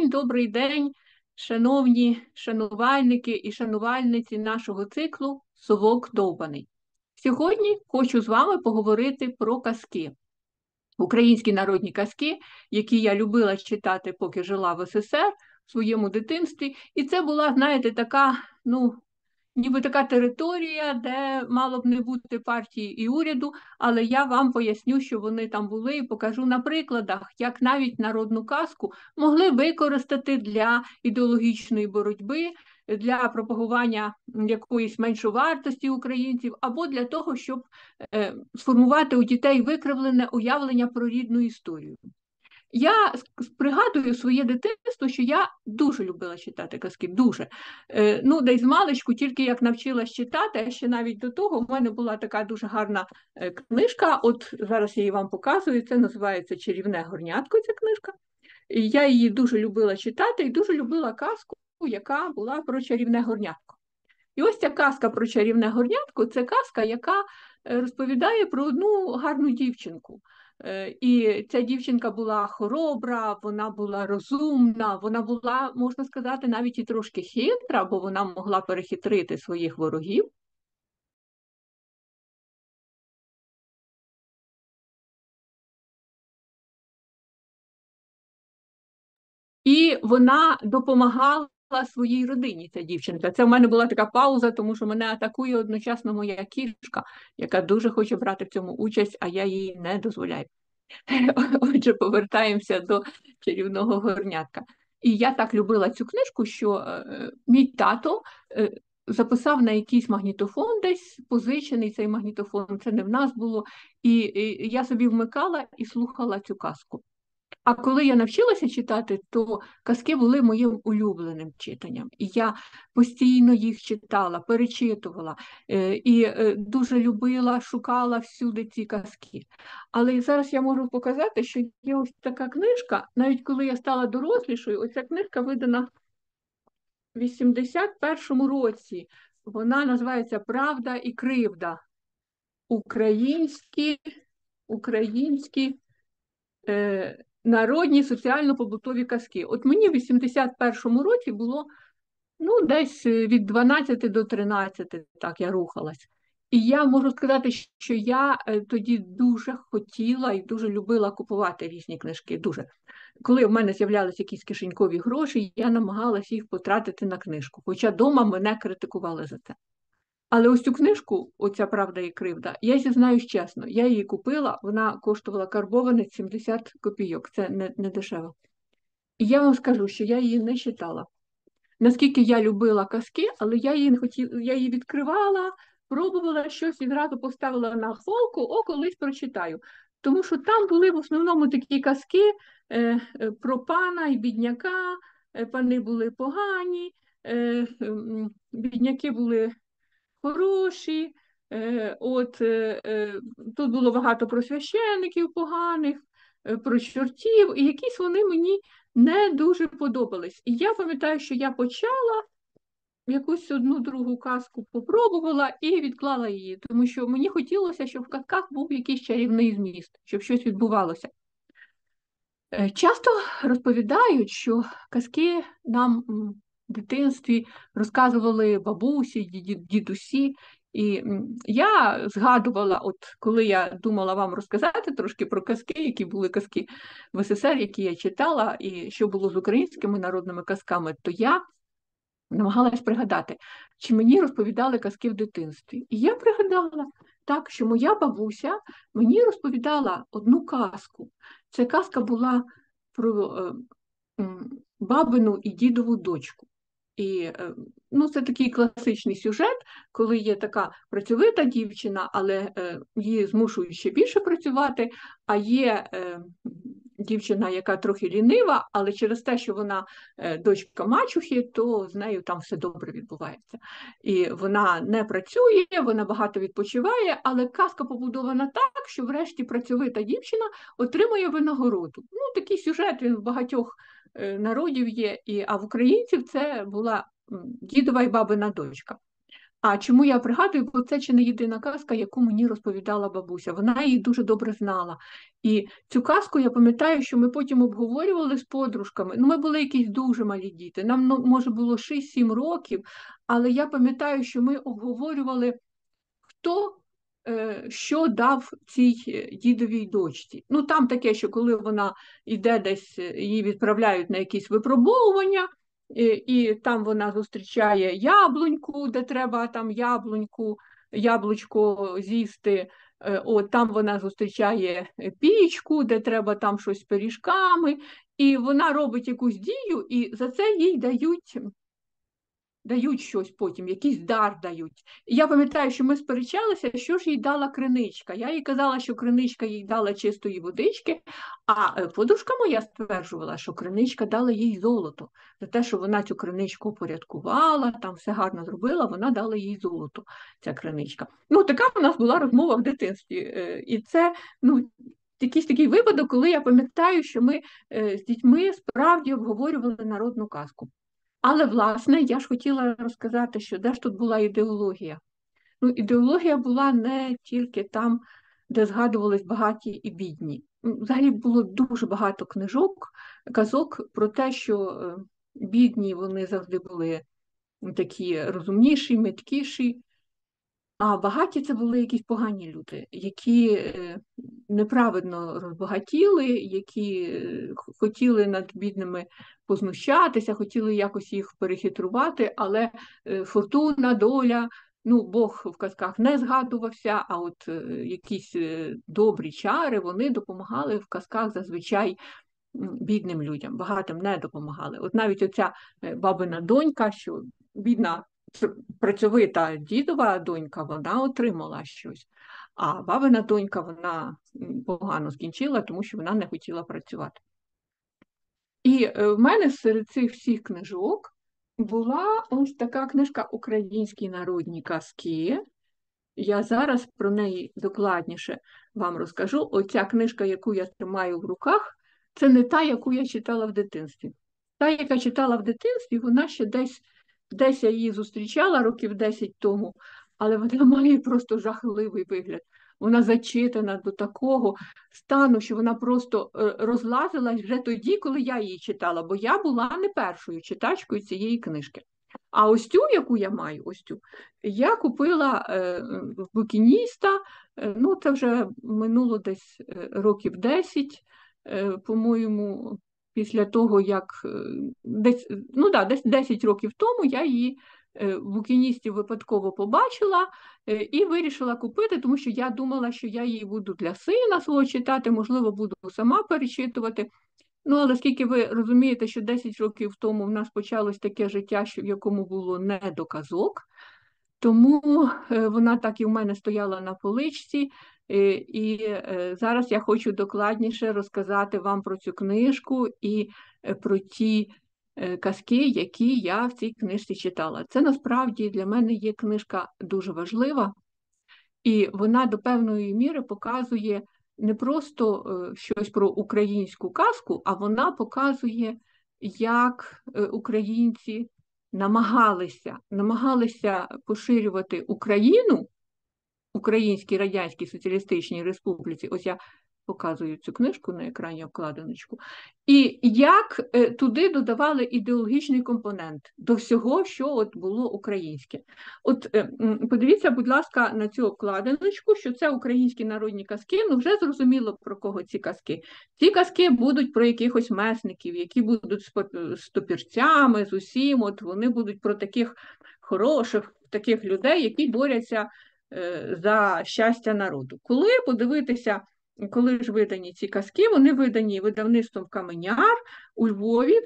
добрий день, шановні шанувальники і шанувальниці нашого циклу «Совок довбаний». Сьогодні хочу з вами поговорити про казки. Українські народні казки, які я любила читати, поки жила в СССР в своєму дитинстві. І це була, знаєте, така, ніби така територія, де мало б не бути партії і уряду, але я вам поясню, що вони там були, і покажу на прикладах, як навіть народну казку могли використати для ідеологічної боротьби, для пропагування якоїсь меншовартості українців, або для того, щоб сформувати у дітей викривлене уявлення про рідну історію. Я пригадую своє дитинство, що я дуже любила читати казки, дуже. Десь маличку, тільки як навчилась читати, а ще навіть до того, в мене була така дуже гарна книжка, от зараз я її вам показую, це називається «Чарівне горнятко», ця книжка. І я її дуже любила читати і дуже любила казку, яка була про чарівне горнятко. І ось ця казка про чарівне горнятко – це казка, яка розповідає про одну гарну дівчинку. І ця дівчинка була хоробра, вона була розумна, вона була, можна сказати, навіть і трошки хитра, бо вона могла перехитрити своїх ворогів. І вона допомагала своїй родині, ця дівчинка. Це в мене була така пауза, тому що мене атакує одночасно моя кішка, яка дуже хоче брати в цьому участь, а я їй не дозволяю. Отже, повертаємося до чарівного горнятка. І я так любила цю книжку, що мій тато записав на якийсь магнітофон десь, позичений цей магнітофон, це не в нас було, і я собі вмикала і слухала цю казку. А коли я навчилася читати, то казки були моїм улюбленим читанням. І я постійно їх читала, перечитувала і дуже любила, шукала всюди ці казки. Але зараз я можу показати, що є ось така книжка, навіть коли я стала дорослішою, ось ця книжка видана в 81-му році. Вона називається «Правда і кривда. Українські народні соціально-побутові казки». От мені в 81-му році було десь від 12 до 13, так я рухалась. І я можу сказати, що я тоді дуже хотіла і дуже любила купувати різні книжки, дуже. Коли в мене з'являлися якісь кишенькові гроші, я намагалася їх потратити на книжку, хоча вдома мене критикували за це. Але ось цю книжку, оця «Правда і кривда», я зізнаюсь чесно, я її купила, вона коштувала карбованець 70 копійок, це не дешево. І я вам скажу, що я її не читала. Наскільки я любила казки, але я її відкривала, пробувала щось, відразу поставила на полку, колись прочитаю. Тому що там були в основному такі казки про пана і бідняка, пани були погані, бідняки були хороші, тут було багато про священників поганих, про чортів, і якісь вони мені не дуже подобались. І я пам'ятаю, що я почала якусь одну другу казку попробувала і відклала її, тому що мені хотілося, щоб в казках був якийсь чарівний зміст, щоб щось відбувалося. Часто розповідають, що казки нам в дитинстві розказували бабусі, дідусі. І я згадувала, от коли я думала вам розказати трошки про казки, які були казки в СССР, які я читала, і що було з українськими народними казками, то я намагалась пригадати, чи мені розповідали казки в дитинстві. І я пригадала так, що моя бабуся мені розповідала одну казку. Ця казка була про бабину і дідову дочку. І це такий класичний сюжет, коли є така працьовита дівчина, але її змушують ще більше працювати, а є дівчина, яка трохи лінива, але через те, що вона дочка мачухи, то з нею там все добре відбувається. І вона не працює, вона багато відпочиває, але казка побудована так, що врешті працьовита дівчина отримує винагороду. Такий сюжет, він в багатьох народів є, а в українців це була дідова і бабина дочка. А чому я пригадую, бо це чи не єдина казка, яку мені розповідала бабуся. Вона її дуже добре знала. І цю казку я пам'ятаю, що ми потім обговорювали з подружками. Ну, ми були якісь дуже малі діти. Нам, ну, може, було 6-7 років, але я пам'ятаю, що ми обговорювали, хто що дав цій дідовій дочці. Ну, там таке, що коли вона йде десь, її відправляють на якісь випробовування, і там вона зустрічає яблуньку, де треба там яблучко з'їсти. От там вона зустрічає пічку, де треба там щось з пиріжками, і вона робить якусь дію, і за це їй дають щось потім, якийсь дар дають. І я пам'ятаю, що ми сперечалися, що ж їй дала криничка. Я їй казала, що криничка їй дала чистої водички, а подружка моя стверджувала, що криничка дала їй золото. За те, що вона цю криничку упорядкувала, там все гарно зробила, вона дала їй золото, ця криничка. Ну, така в нас була розмова в дитинстві. І це, ну, якийсь такий випадок, коли я пам'ятаю, що ми з дітьми справді обговорювали народну казку. Але, власне, я ж хотіла розказати, що де ж тут була ідеологія. Ну, ідеологія була не тільки там, де згадувались багаті і бідні. Взагалі було дуже багато книжок, казок про те, що бідні вони завжди були такі розумніші, меткіші, а багаті це були якісь погані люди, які неправедно розбагатіли, які хотіли над бідними познущатися, хотіли якось їх перехитрувати, але фортуна, доля, ну, Бог в казках не згадувався, а от якісь добрі чари, вони допомагали в казках зазвичай бідним людям, багатим не допомагали. От навіть оця бабина донька, що бідна працьовита дідова донька, вона отримала щось. А бабина донька, вона погано скінчила, тому що вона не хотіла працювати. І в мене серед цих всіх книжок була ось така книжка «Українські народні казки». Я зараз про неї докладніше вам розкажу. Оця книжка, яку я тримаю в руках, це не та, яку я читала в дитинстві. Та, яка читала в дитинстві, вона ще десь я її зустрічала років 10 тому, але вона має просто жахливий вигляд. Вона зачитана до такого стану, що вона просто розлазилась вже тоді, коли я її читала, бо я була не першою читачкою цієї книжки. А ось цю, яку я маю, ось цю, я купила в букініста, ну це вже минуло десь років 10, по-моєму, після того, як десь, ну да, десь 10 років тому я її в букіністі випадково побачила і вирішила купити, тому що я думала, що я її буду для сина свого читати, можливо, буду сама перечитувати. Ну, але скільки ви розумієте, що 10 років тому в нас почалось таке життя, в якому було не до казок, тому вона так і в мене стояла на поличці, і зараз я хочу докладніше розказати вам про цю книжку і про ті казки, які я в цій книжці читала. Це насправді для мене є книжка дуже важлива, і вона до певної міри показує не просто щось про українську казку, а вона показує, як українці намагалися поширювати Україну, Українській Радянській Соціалістичній Республіці. Ось я показую цю книжку на екрані обкладиночку. І як туди додавали ідеологічний компонент до всього, що от було українське. От подивіться, будь ласка, на цю обкладиночку, що це українські народні казки. Ну, вже зрозуміло, про кого ці казки. Ці казки будуть про якихось месників, які будуть з топірцями, з усім, от вони будуть про таких хороших, таких людей, які борються за щастя народу. Коли подивитися, коли ж видані ці казки, вони видані видавництвом «Каменяр» у Львові в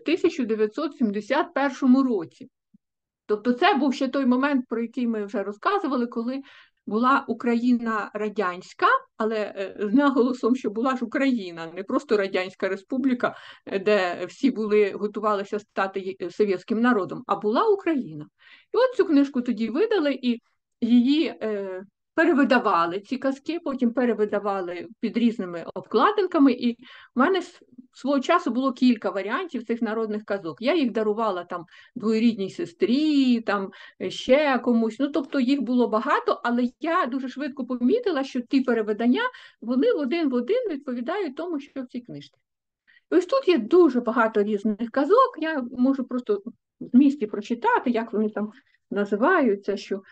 1971 році. Тобто це був ще той момент, про який ми вже розказували, коли була Україна радянська, але з наголосом, що була ж Україна, не просто Радянська Республіка, де всі готувалися стати совєтським народом, а була Україна. І от цю книжку тоді видали, і її перевидавали, ці казки, потім перевидавали під різними обкладинками, і в мене свого часу було кілька варіантів цих народних казок. Я їх дарувала там двоюрідній сестрі, там ще комусь. Ну, тобто їх було багато, але я дуже швидко помітила, що ті перевидання, вони один в один відповідають тому, що в цій книжці. Ось тут є дуже багато різних казок, я можу просто в місті прочитати, як вони там називаються, що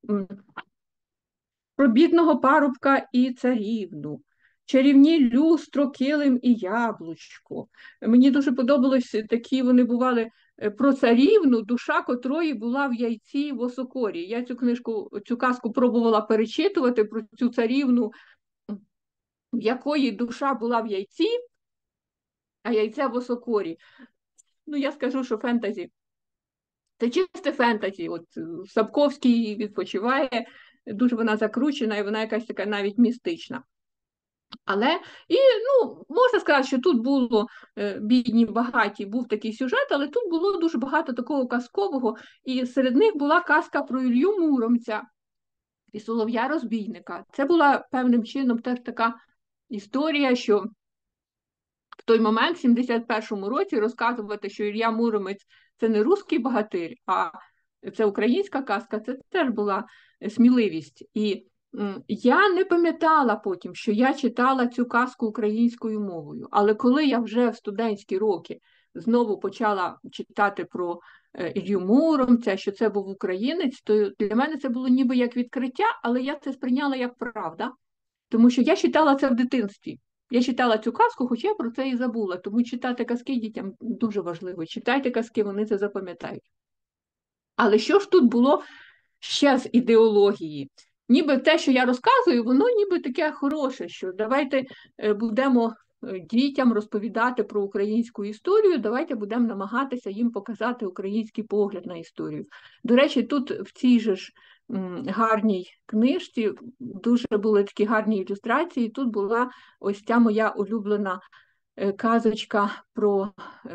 про бідного парубка і царівну, чарівні люстро, килим і яблучко. Мені дуже подобалось, такі вони бували про царівну, душа котрої була в яйці в осокорі. Я цю казку пробувала перечитувати про цю царівну, в якої душа була в яйці, а яйця в осокорі. Ну, я скажу, що фентезі. Це чисте фентезі. От Сапковський відпочиває, дуже вона закручена і вона якась така навіть містична. Але, можна сказати, що тут було бідні, багаті, був такий сюжет, але тут було дуже багато такого казкового, і серед них була казка про Ілью Муромця і Солов'я-розбійника. Це була певним чином теж така історія, що в той момент, в 71-му році, розказувати, що Ілля Муромець – це не русський богатир, а це українська казка, це теж була сміливість. І я не пам'ятала потім, що я читала цю казку українською мовою, але коли я вже в студентські роки знову почала читати про Ілью Муромця, що це був українець, то для мене це було ніби як відкриття, але я це сприйняла як правда, тому що я читала це в дитинстві. Я читала цю казку, хоча я про це і забула, тому читати казки дітям дуже важливо. Читайте казки, вони це запам'ятають. Але що ж тут було ще з ідеології? Ніби те, що я розказую, воно ніби таке хороше, що давайте будемо дітям розповідати про українську історію, давайте будемо намагатися їм показати український погляд на історію. До речі, тут в цій же ж гарній книжці дуже були такі гарні ілюстрації. Тут була ось ця моя улюблена казочка про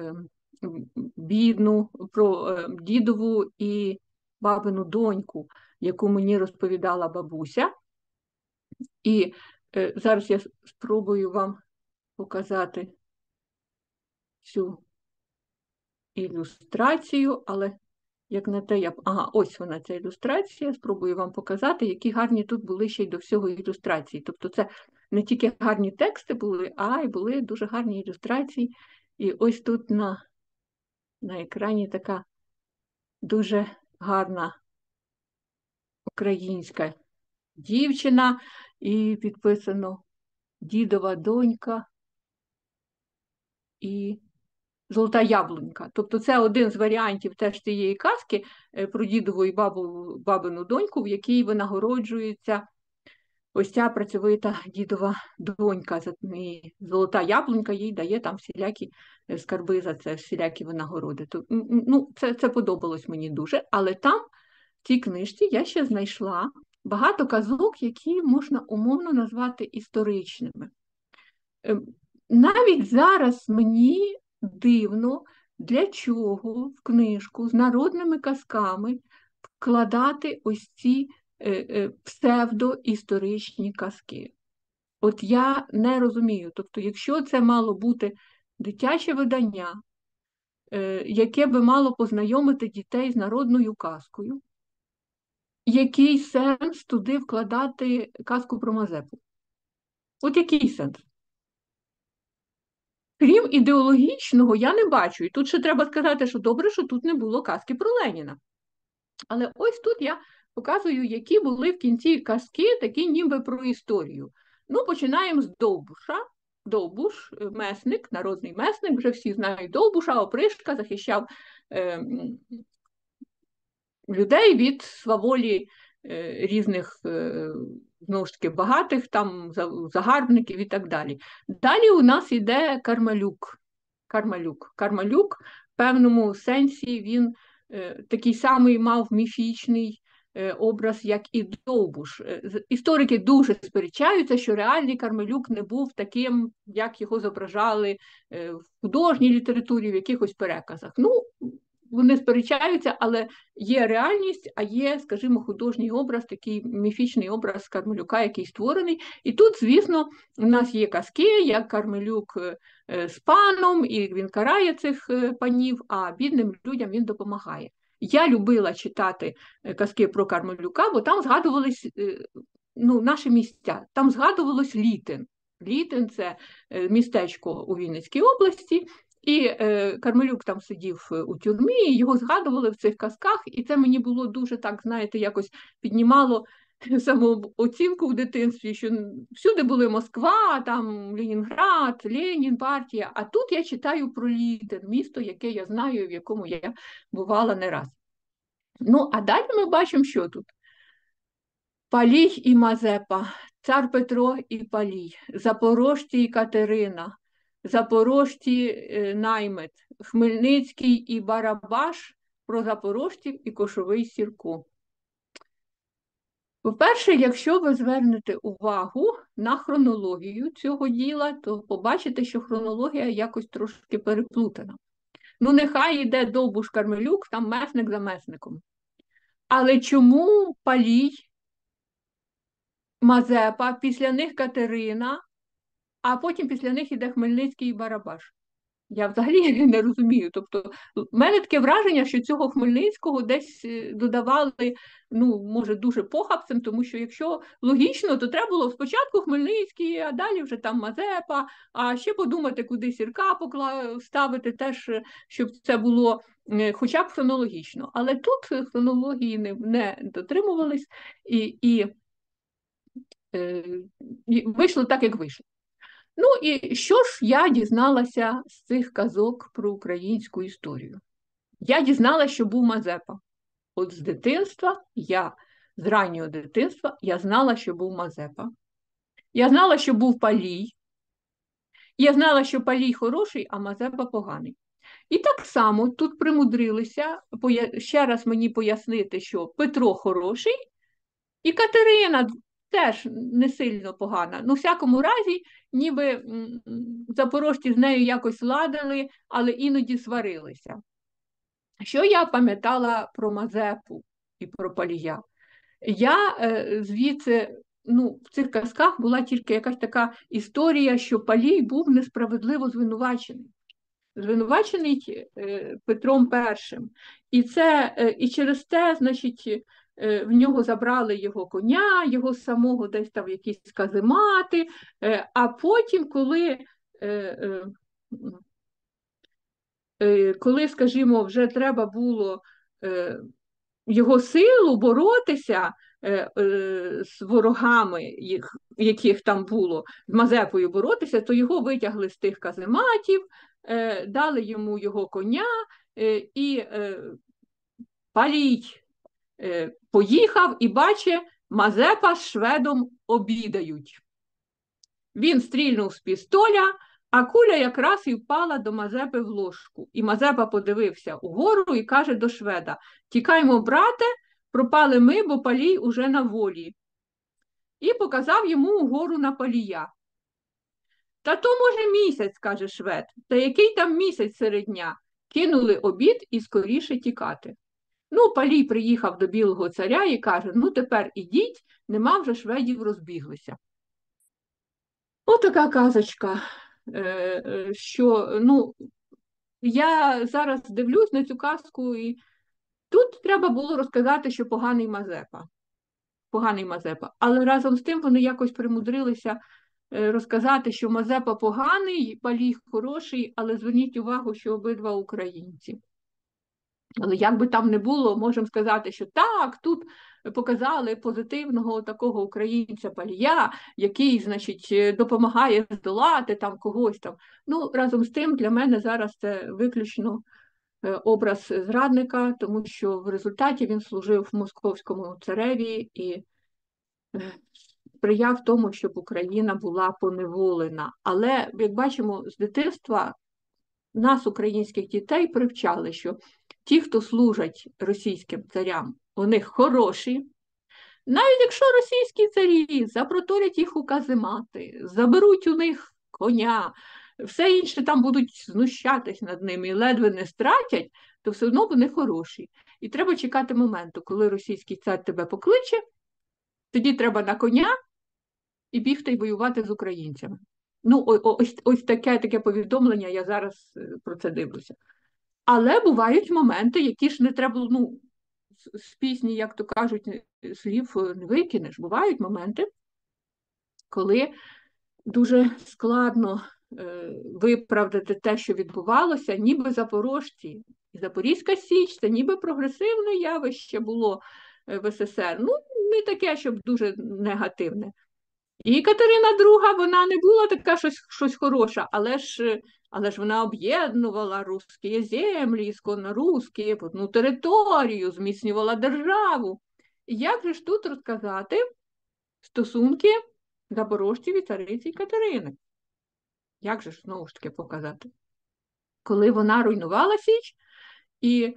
бідну, про дідову і бабину доньку, яку мені розповідала бабуся. І зараз я спробую вам показати цю ілюстрацію, але як на те я... Ага, ось вона, ця ілюстрація. Спробую вам показати, які гарні тут були ще й до всього ілюстрації. Тобто це не тільки гарні тексти були, а й були дуже гарні ілюстрації. І ось тут на екрані така дуже гарна українська дівчина, і підписано дідова донька і золота яблунька. Тобто це один з варіантів теж цієї казки про дідову і бабину доньку, в якій винагороджується ось ця працьовита дідова донька. І золота яблунька їй дає там всілякі скарби за це, всілякі винагороди. Це подобалось мені дуже, але там в цій книжці я ще знайшла багато казок, які можна умовно назвати історичними. Навіть зараз мені дивно, для чого в книжку з народними казками вкладати ось ці псевдоісторичні казки. От я не розумію. Тобто, якщо це мало бути дитяче видання, яке би мало познайомити дітей з народною казкою, який сенс туди вкладати казку про Мазепу? От який сенс? Крім ідеологічного, я не бачу. І тут ще треба сказати, що добре, що тут не було казки про Леніна. Але ось тут я показую, які були в кінці казки, такі ніби про історію. Ну, починаємо з Довбуша. Довбуш, месник, народний месник, вже всі знають Довбуша, опришка, захищав людей від сваволі різних, знову ж таки, багатих, там, загарбників і так далі. Далі у нас йде Кармалюк. Кармалюк в певному сенсі він такий самий мав міфічний образ, як і Довбуш. Історики дуже сперечаються, що реальний Кармалюк не був таким, як його зображали в художній літературі, в якихось переказах. Ну, вони сперечаються, але є реальність, а є, скажімо, художній образ, такий міфічний образ Кармелюка, який створений. І тут, звісно, у нас є казки, як Кармелюк з паном, і він карає цих панів, а бідним людям він допомагає. Я любила читати казки про Кармелюка, бо там згадувались наші місця, там згадувалось Літин. Літин – це містечко у Вінницькій області, і Кармелюк там сидів у тюрмі, і його згадували в цих казках, і це мені було дуже так, знаєте, якось піднімало самооцінку в дитинстві, що всюди були Москва, там Ленінград, Ленін, партія, а тут я читаю про Літин, місто, яке я знаю, в якому я бувала не раз. Ну, а далі ми бачимо, що тут. Палій і Мазепа, цар Петро і Палій, запорожці і Катерина, запорожці наймит, Хмельницький і Барабаш, про запорожців і Кошовий Сірко. По-перше, якщо ви звернете увагу на хронологію цього діла, то побачите, що хронологія якось трошки переплутана. Ну, нехай йде Довбуш Кармелюк, там месник за месником. Але чому Палій, Мазепа, після них Катерина, а потім після них іде Хмельницький і Барабаш? Я взагалі не розумію. Тобто, в мене таке враження, що цього Хмельницького десь додавали, може, дуже похабцем, тому що якщо логічно, то треба було спочатку Хмельницький, а далі вже там Мазепа, а ще подумати, куди Сірка ставити теж, щоб це було хоча б хронологічно. Але тут хронології не дотримувались, і вийшло так, як вийшло. Ну і що ж я дізналася з цих казок про українську історію? Я дізналася, що був Мазепа. От з дитинства, з раннього дитинства, я знала, що був Мазепа. Я знала, що був Палій. Я знала, що Палій хороший, а Мазепа поганий. І так само тут примудрилися ще раз мені пояснити, що Петро хороший, і Катерина теж не сильно погана. Ну, в всякому разі, ніби запорожці з нею якось ладили, але іноді сварилися. Що я пам'ятала про Мазепу і про Палія? Я звідси, в цих казках була тільки якась така історія, що Палій був несправедливо звинувачений. Звинувачений Петром І. І через те, значить, в нього забрали його коня, його самого десь там якісь каземати, а потім, коли, скажімо, вже треба було його силу боротися з ворогами, яких там було, з Мазепою боротися, то його витягли з тих казематів, дали йому його коня, і Палій поїхав і бачить, Мазепа з шведом обідають. Він стрільнув з пістоля, а куля якраз і впала до Мазепи в ложку. І Мазепа подивився угору і каже до шведа: «Тікаймо, брате, пропали ми, бо Палій уже на волі». І показав йому угору на Палія. «Та то, може, місяць», – каже швед. «Та який там місяць серед дня?» Кинули обід і скоріше тікати. Палій приїхав до Білого царя і каже: тепер ідіть, нема вже шведів, розбіглися. Отака казочка, що, я зараз дивлюсь на цю казку, і тут треба було розказати, що поганий Мазепа. Поганий Мазепа. Але разом з тим вони якось примудрилися розказати, що Мазепа поганий, Палій хороший, але зверніть увагу, що обидва українці. Але як би там не було, можемо сказати, що так, тут показали позитивного такого українця Палія, який, значить, допомагає здолати там когось там. Разом з тим, для мене зараз це виключно образ зрадника, тому що в результаті він служив московському цареві і сприяв тому, щоб Україна була поневолена. Але, як бачимо, з дитинства нас, українських дітей, привчали, що ті, хто служать російським царям, вони хороші. Навіть якщо російські царі запроторять їх у каземати, заберуть у них коня, все інше там будуть знущатись над ними і ледве не стратять, то все одно вони хороші. І треба чекати моменту, коли російський цар тебе покличе, тоді треба на коня і бігти й воювати з українцями. Ну, ось таке повідомлення, я зараз про це дивлюся. Але бувають моменти, які ж не треба, ну, з пісні, як то кажуть, слів не викинеш. Бувають моменти, коли дуже складно виправдати те, що відбувалося, ніби запорожці. Запорізька Січ – це ніби прогресивне явище було в СССР. Ну, не таке, щоб дуже негативне. І Катерина II, вона не була така щось хороша, але ж вона об'єднувала русські землі, ісконно русські, в одну територію, зміцнювала державу. І як же ж тут розказати стосунки запорожців і цариці Катерини? Як же ж, знову ж таки, показати? Коли вона руйнувала Січ, і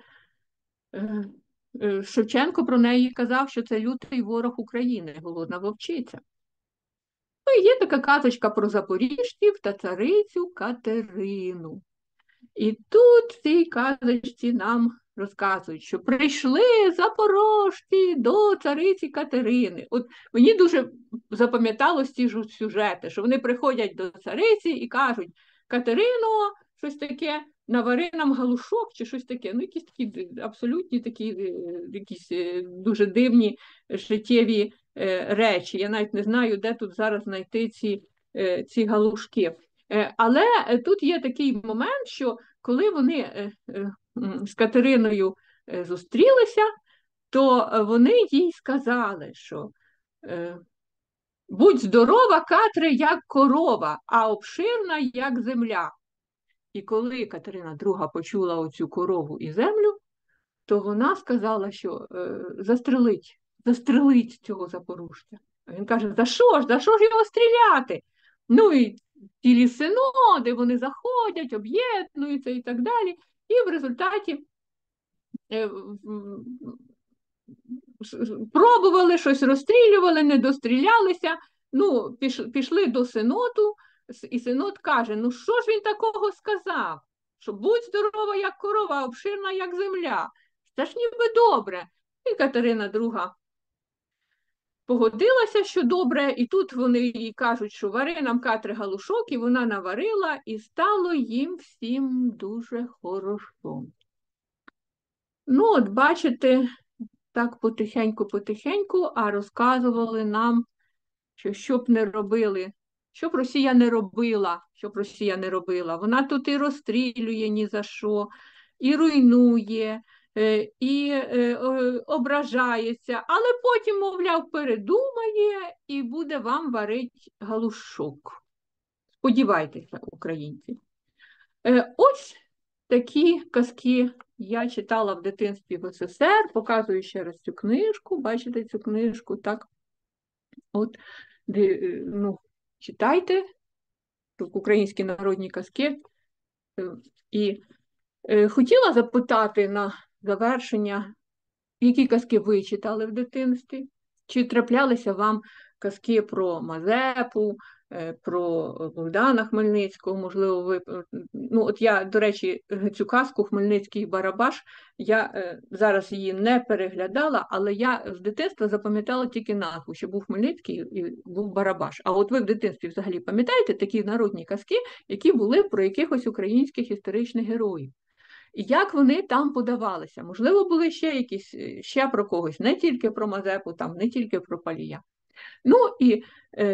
Шевченко про неї казав, що це лютий ворог України, голодна вовчиця. Ну, і є така казочка про запоріжців та царицю Катерину. І тут в цій казочці нам розказують, що прийшли запорожці до цариці Катерини. От мені дуже запам'яталось ці ж сюжети, що вони приходять до цариці і кажуть: Катерино, щось таке, навари нам галушок чи щось таке. Ну, якісь такі абсолютні такі, якісь дуже дивні життєві речі. Я навіть не знаю, де тут зараз знайти ці галушки. Але тут є такий момент, що коли вони з Катериною зустрілися, то вони їй сказали, що будь здорова, Катре, як корова, а обширна, як земля. І коли Катерина II почула оцю корову і землю, то вона сказала, що застрелить цього запорожця. А він каже: за що ж його стріляти? Ну і цілі синоди, вони заходять, об'єднуються і так далі. І в результаті пробували щось, розстрілювали, не дострілялися. Ну, пішли до синоту, і синод каже: ну що ж він такого сказав? Що будь здорова, як корова, обширна, як земля. Це ж ніби добре. І Катерина II погодилася, що добре, і тут вони їй кажуть, що вари нам, Катре, галушок, і вона наварила, і стало їм всім дуже хорошо. Ну, от бачите, так потихеньку, а розказували нам, що б не робили, щоб Росія не робила. Вона тут і розстрілює ні за що, і руйнує, і ображається, але потім, мовляв, передумає і буде вам варить галушок. Сподівайтеся, українці. Ось такі казки я читала в дитинстві в СССР, показую ще раз цю книжку, бачите цю книжку, так? От, ну, читайте українські народні казки. І хотіла запитати на завершення, які казки ви читали в дитинстві? Чи траплялися вам казки про Мазепу, про Богдана Хмельницького, можливо, ви... Ну, от я, до речі, цю казку «Хмельницький Барабаш», я зараз її не переглядала, але я з дитинства запам'ятала тільки назву, що був Хмельницький і був Барабаш. А от ви в дитинстві взагалі пам'ятаєте такі народні казки, які були про якихось українських історичних героїв? І як вони там подавалися? Можливо, були ще про когось, не тільки про Мазепу, там, не тільки про Палія. Ну і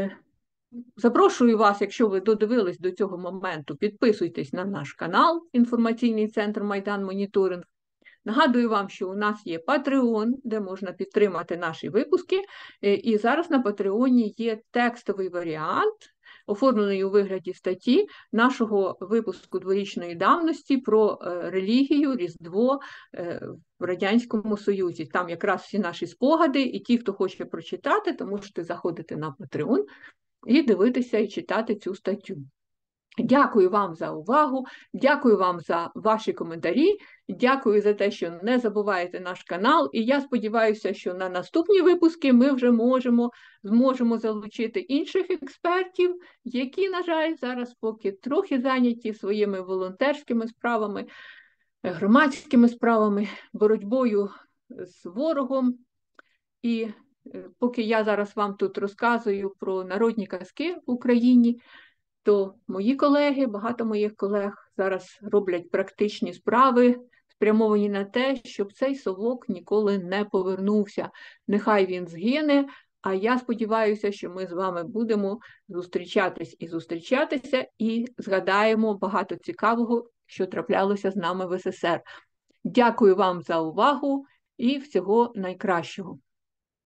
запрошую вас, якщо ви додивились до цього моменту, підписуйтесь на наш канал «Інформаційний центр Майдан Моніторинг». Нагадую вам, що у нас є Patreon, де можна підтримати наші випуски. І зараз на Patreon є текстовий варіант, оформлений у вигляді статті нашого випуску дворічної давності про релігію, Різдво в Радянському Союзі. Там якраз всі наші спогади, і ті, хто хоче прочитати, то можете заходити на Patreon і дивитися і читати цю статтю. Дякую вам за увагу, дякую вам за ваші коментарі, дякую за те, що не забуваєте наш канал, і я сподіваюся, що на наступні випуски ми вже зможемо залучити інших експертів, які, на жаль, зараз поки трохи зайняті своїми волонтерськими справами. громадськими справами, боротьбою з ворогом. І поки я зараз вам тут розказую про народні казки в Україні, то мої колеги, багато моїх колег зараз роблять практичні справи, спрямовані на те, щоб цей совок ніколи не повернувся. Нехай він згине, а я сподіваюся, що ми з вами будемо зустрічатись і зустрічатися, і згадаємо багато цікавого, що траплялося з нами в СССР. Дякую вам за увагу і всього найкращого.